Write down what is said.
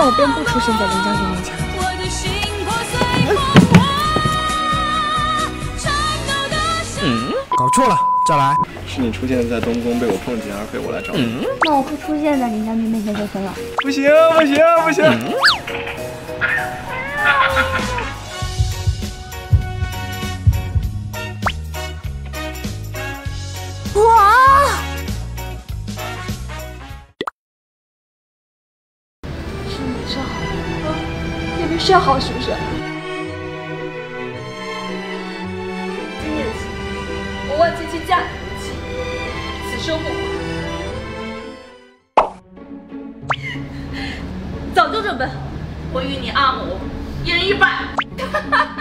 我便不出现在林将军面前了。 搞错了，再来。 是你出现在东宫被我碰见，而非我来找你。 那我不出现在林将军面前就行了。 不行不行不行！ 哇！是马上好啊？那边是要好是不是？今夜起，我万千妻嫁你为妻，此生不悔。早就这般，我与你阿母一人一半。